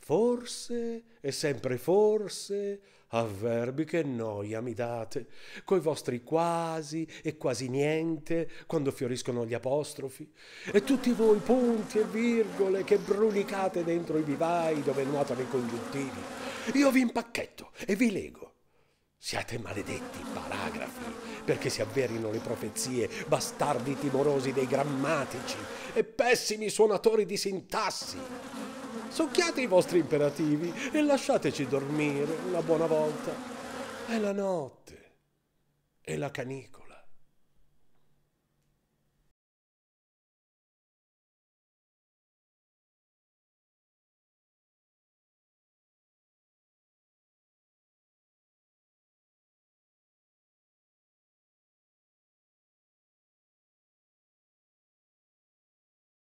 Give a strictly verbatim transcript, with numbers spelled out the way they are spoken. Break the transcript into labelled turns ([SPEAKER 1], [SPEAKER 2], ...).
[SPEAKER 1] Forse, e sempre forse, avverbi che noia mi date, coi vostri quasi e quasi niente, quando fioriscono gli apostrofi, e tutti voi punti e virgole che brulicate dentro i vivai dove nuotano i congiuntivi. Io vi impacchetto e vi lego. Siate maledetti paragrafi, perché si avverino le profezie, bastardi timorosi dei grammatici e pessimi suonatori di sintassi. Succhiate i vostri imperativi e lasciateci dormire una buona volta. È la notte e la canicola.